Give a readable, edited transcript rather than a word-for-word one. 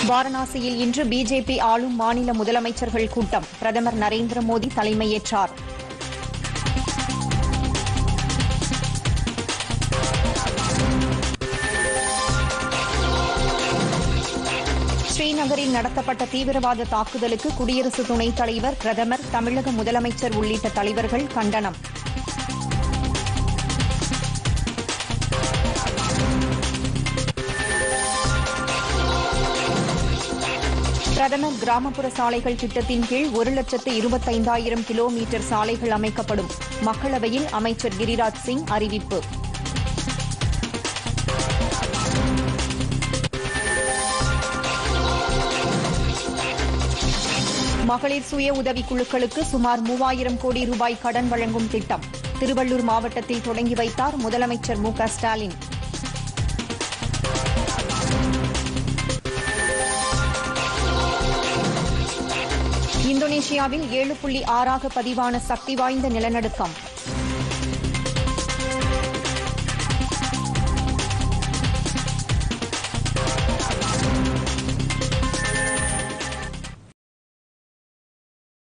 வாரணாசியில் இன்று பிஜேபி ஆளும் மாநில முதலமைச்சர்கள் கூட்டம். பிரதமர் நரேந்திர மோடி தலைமையேற்றார். ஸ்ரீநகரில் நடத்தப்பட்ட தீவிரவாத தாக்குதலுக்கு குடியரசு துணைத் தலைவர், பிரதமர், தமிழக முதலமைச்சர் உள்ளிட்ட தலைவர்கள் கண்டனம். பிரதமர் கிராமப்புற சாலைகள் திட்டத்தின் கீழ் 1,25,000 கிலோமீட்டர் சாலைகள் அமைக்கப்படும். மக்களவையில் அமைச்சர் கிரிராஜ் சிங் அறிவிப்பு. மகளிர் சுய உதவிக் குழுக்களுக்கு சுமார் 3,000 கோடி ரூபாய் கடன் வழங்கும் திட்டம். திருவள்ளூர் மாவட்டத்தில் தொடங்கி வைத்தார் முதலமைச்சர் மு.க.ஸ்டாலின். இந்தோனேஷியாவில் 7.6 பதிவான சக்தி வாய்ந்த நிலநடுக்கம்.